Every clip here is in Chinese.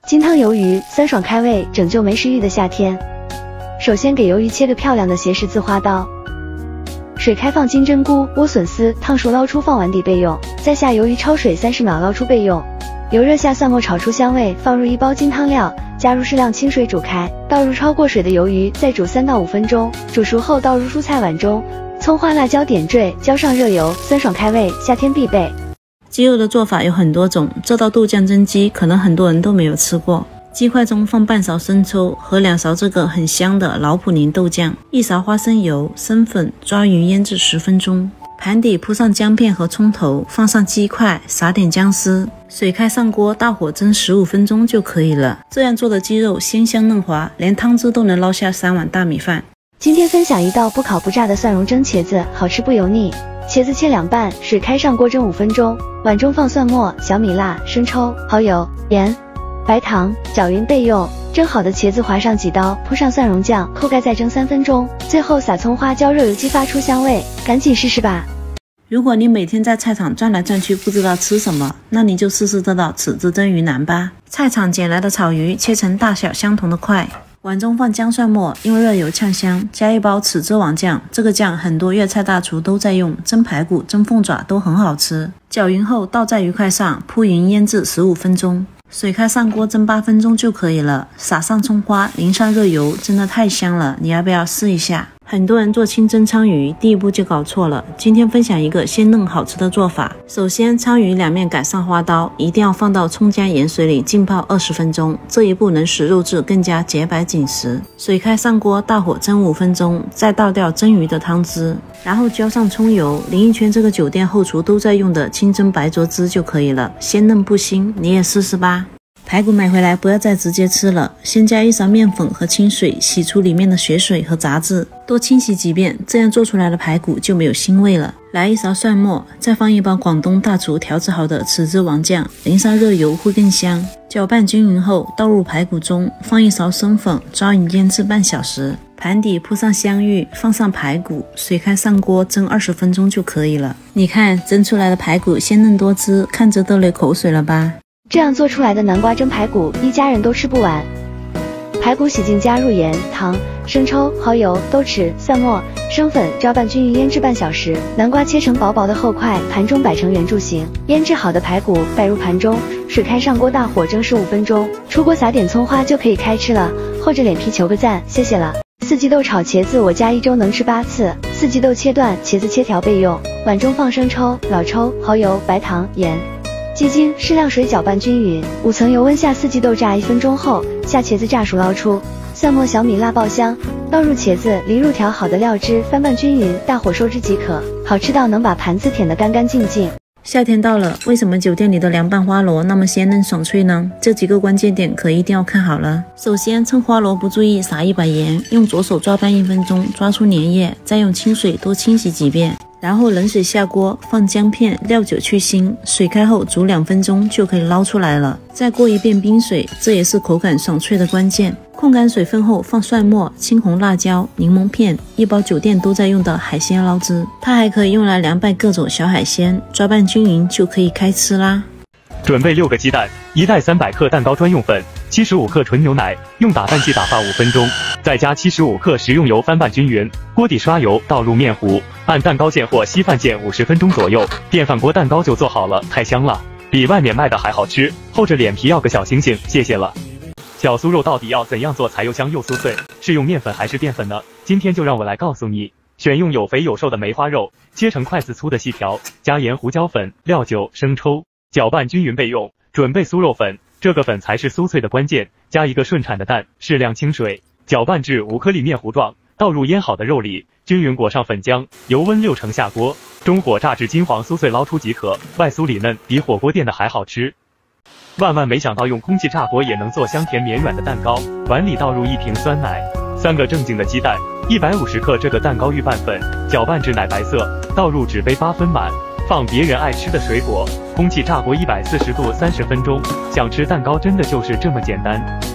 金汤鱿鱼，酸爽开胃，拯救没食欲的夏天。首先给鱿鱼切个漂亮的斜十字花刀，水开放金针菇、莴笋丝，烫熟捞出放碗底备用。再下鱿鱼焯水30秒捞出备用。油热下蒜末炒出香味，放入1包金汤料，加入适量清水煮开，倒入焯过水的鱿鱼，再煮3到5分钟。煮熟后倒入蔬菜碗中，葱花辣椒点缀，浇上热油，酸爽开胃，夏天必备。 鸡肉的做法有很多种，这道豆酱蒸鸡可能很多人都没有吃过。鸡块中放半勺生抽和2勺这个很香的老普宁豆酱，1勺花生油、生粉，抓匀腌制10分钟。盘底铺上姜片和葱头，放上鸡块，撒点姜丝，水开上锅，大火蒸15分钟就可以了。这样做的鸡肉鲜香嫩滑，连汤汁都能捞下3碗大米饭。 今天分享一道不烤不炸的蒜蓉蒸茄子，好吃不油腻。茄子切2半，水开上锅蒸5分钟，碗中放蒜末、小米辣、生抽、蚝油、盐、白糖，搅匀备用。蒸好的茄子划上几刀，铺上蒜蓉酱，扣盖再蒸3分钟，最后撒葱花浇热油，激发出香味，赶紧试试吧。 如果你每天在菜场转来转去不知道吃什么，那你就试试这道豉汁蒸鱼腩吧。菜场捡来的草鱼切成大小相同的块，碗中放姜蒜末，用热油炝香，加1包豉汁王酱，这个酱很多粤菜大厨都在用，蒸排骨、蒸凤爪都很好吃。搅匀后倒在鱼块上，铺匀腌制15分钟。水开上锅蒸8分钟就可以了，撒上葱花，淋上热油，真的太香了，你要不要试一下？很多人做清蒸鲳鱼第一步就搞错了，今天分享一个鲜嫩好吃的做法。首先鲳鱼两面改上花刀，一定要放到葱姜盐水里浸泡20分钟，这一步能使肉质更加洁白紧实。水开上锅，大火蒸5分钟，再倒掉蒸鱼的汤汁，然后浇上葱油，淋一圈这个酒店后厨都在用的清蒸白灼汁就可以了，鲜嫩不腥，你也试试吧。排骨买回来不要再直接吃了，先加1勺面粉和清水洗出里面的血水和杂质，多清洗几遍，这样做出来的排骨就没有腥味了。来1勺蒜末，再放1包广东大厨调制好的豉汁王酱，淋上热油会更香。搅拌均匀后倒入排骨中，放1勺生粉，抓匀腌制半小时。盘底铺上香芋，放上排骨，水开上锅蒸20分钟就可以了。你看蒸出来的排骨鲜嫩多汁，看着都流口水了吧？ 这样做出来的南瓜蒸排骨，一家人都吃不完。排骨洗净，加入盐、糖、生抽、蚝油、豆豉、蒜末、生粉，搅拌均匀，腌制半小时。南瓜切成薄薄的厚块，盘中摆成圆柱形。腌制好的排骨摆入盘中，水开上锅，大火蒸15分钟。出锅撒点葱花就可以开吃了。厚着脸皮求个赞，谢谢了。四季豆炒茄子，我家1周能吃8次。四季豆切段，茄子切条备用。碗中放生抽、老抽、蚝油、白糖、盐。鸡精适量水搅拌均匀，5层油温下四季豆炸1分钟后，下茄子炸熟捞出，蒜末小米辣爆香，倒入茄子，淋入调好的料汁，翻拌均匀，大火收汁即可，好吃到能把盘子舔得干干净净。 夏天到了，为什么酒店里的凉拌花螺那么鲜嫩爽脆呢？这几个关键点可一定要看好了。首先，趁花螺不注意撒一把盐，用左手抓拌1分钟，抓出粘液，再用清水多清洗几遍。然后冷水下锅，放姜片、料酒去腥，水开后煮2分钟就可以捞出来了。再过一遍冰水，这也是口感爽脆的关键。控干水分后放蒜末、青红辣椒、柠檬片，1包酒店都在用的海鲜捞汁，它还可以用来凉拌各种小海鲜，抓拌均匀就可以开吃啦。 准备6个鸡蛋，1袋300克蛋糕专用粉，75克纯牛奶，用打蛋器打发5分钟，再加75克食用油翻拌均匀。锅底刷油，倒入面糊，按蛋糕键或稀饭键50分钟左右，电饭锅蛋糕就做好了，太香了，比外面卖的还好吃。厚着脸皮要个小星星，谢谢了。小酥肉到底要怎样做才又香又酥脆？是用面粉还是淀粉呢？今天就让我来告诉你。选用有肥有瘦的梅花肉，切成筷子粗的细条，加盐、胡椒粉、料酒、生抽，搅拌均匀备用。准备酥肉粉，这个粉才是酥脆的关键，加1个顺产的蛋，适量清水，搅拌至5颗粒面糊状，倒入腌好的肉里，均匀裹上粉浆，油温6成下锅，中火炸至金黄酥脆捞出即可，外酥里嫩，比火锅店的还好吃。万万没想到用空气炸锅也能做香甜绵软的蛋糕。碗里倒入1瓶酸奶，3个正经的鸡蛋，150克这个蛋糕预拌粉，搅拌至奶白色，倒入纸杯8分满，放别人爱吃的水果，空气炸锅140度30分钟。想吃蛋糕真的就是这么简单。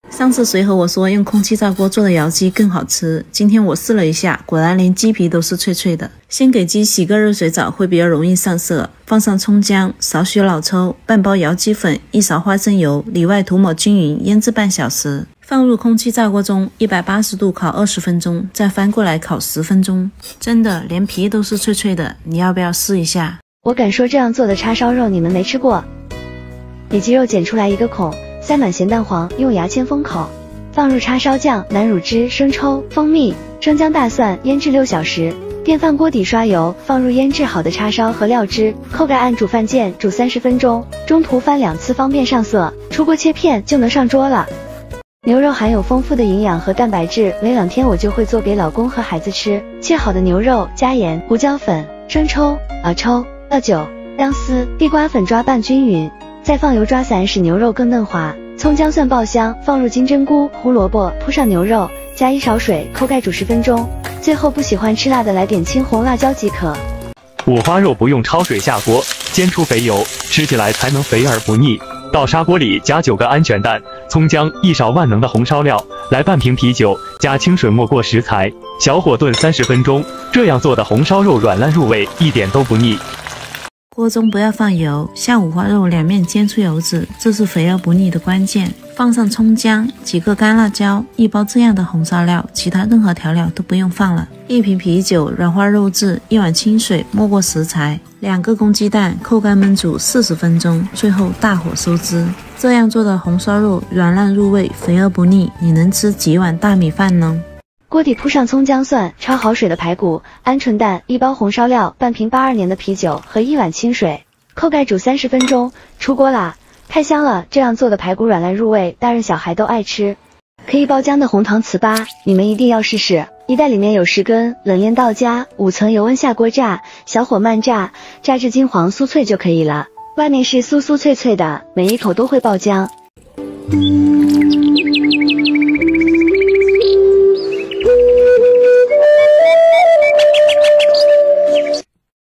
上次谁和我说用空气炸锅做的窑鸡更好吃？今天我试了一下，果然连鸡皮都是脆脆的。先给鸡洗个热水澡会比较容易上色，放上葱姜，少许老抽，半包窑鸡粉，1勺花生油，里外涂抹均匀，腌制半小时。放入空气炸锅中，180度烤20分钟，再翻过来烤10分钟。真的，连皮都是脆脆的，你要不要试一下？ 我敢说这样做的叉烧肉你们没吃过。里脊肉剪出来1个孔，塞满咸蛋黄，用牙签封口，放入叉烧酱、南乳汁、生抽、蜂蜜、生姜、大蒜，腌制6小时。电饭锅底刷油，放入腌制好的叉烧和料汁，扣盖按煮饭键煮30分钟，中途翻2次方便上色。出锅切片就能上桌了。牛肉含有丰富的营养和蛋白质，每2天我就会做给老公和孩子吃。切好的牛肉加盐、胡椒粉、生抽、老抽、料酒、姜丝、地瓜粉抓拌均匀，再放油抓散，使牛肉更嫩滑。葱姜蒜爆香，放入金针菇、胡萝卜，铺上牛肉，加1勺水，扣盖煮10分钟。最后不喜欢吃辣的，来点青红辣椒即可。 五花肉不用焯水下锅，煎出肥油，吃起来才能肥而不腻。到砂锅里加9个安全蛋，葱姜1勺万能的红烧料，来半瓶啤酒，加清水没过食材，小火炖30分钟。这样做的红烧肉软烂入味，一点都不腻。 锅中不要放油，下五花肉两面煎出油脂，这是肥而不腻的关键。放上葱姜，几个干辣椒，1包这样的红烧料，其他任何调料都不用放了。1瓶啤酒，软化肉质，1碗清水，没过食材，2个公鸡蛋，扣盖焖煮40分钟，最后大火收汁。这样做的红烧肉软烂入味，肥而不腻，你能吃几碗大米饭呢？ 锅底铺上葱姜蒜，焯好水的排骨、鹌鹑蛋、1包红烧料、半瓶82年的啤酒和1碗清水，扣盖煮30分钟，出锅啦！太香了，这样做的排骨软烂入味，大人小孩都爱吃。可以爆浆的红糖糍粑，你们一定要试试。1袋里面有10根，冷链到家，5层油温下锅炸，小火慢炸，炸至金黄酥脆就可以了。外面是酥酥脆脆的，每一口都会爆浆。